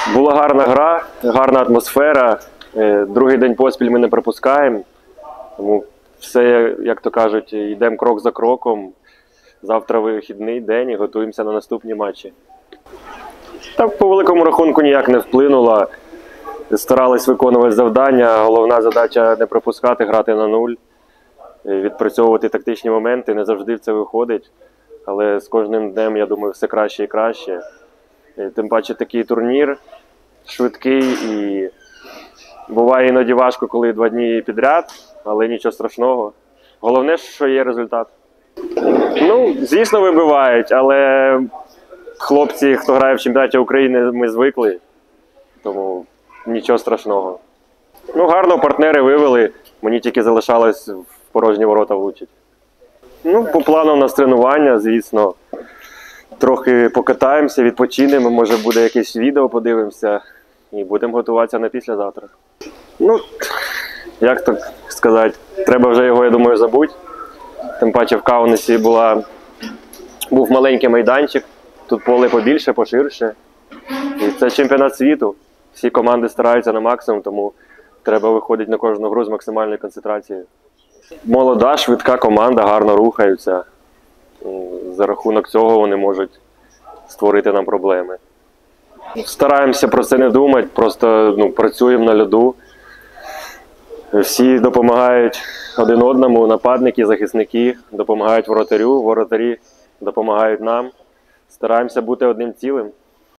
Була гарна гра, гарна атмосфера. Другий день поспіль ми не пропускаємо. Тому все, як то кажуть, йдемо крок за кроком. Завтра вихідний день і готуємося на наступні матчі. Та по великому рахунку ніяк не вплинуло. Старались виконувати завдання. Головна задача не пропускати, грати на нуль, відпрацьовувати тактичні моменти. Не завжди це виходить. Але з кожним днем, я думаю, все краще і краще. Тим паче такий турнір швидкий і буває іноді важко, коли 2 дні підряд, але нічого страшного. Головне, що є результат. Ну, звісно, вибивають, але хлопці, хто грає в чемпіонаті України, ми звикли, тому нічого страшного. Ну, гарно партнери вивели, мені тільки залишалось в порожні ворота влучити. Ну, по плану у нас тренування, звісно. Трохи покатаємося, відпочинемо, може буде якесь відео, подивимося і будемо готуватися на післязавтра. Ну, як так сказати, треба вже його, я думаю, забути. Тим паче в Каунасі був маленький майданчик, тут поле побільше, поширше. І це чемпіонат світу. Всі команди стараються на максимум, тому треба виходити на кожну гру з максимальною концентрацією. Молода, швидка команда, гарно рухаються. За рахунок цього вони можуть створити нам проблеми. Стараємося про це не думати, просто працюємо на льоду. Всі допомагають один одному, нападники, захисники допомагають воротарю, воротарі допомагають нам. Стараємося бути одним цілим.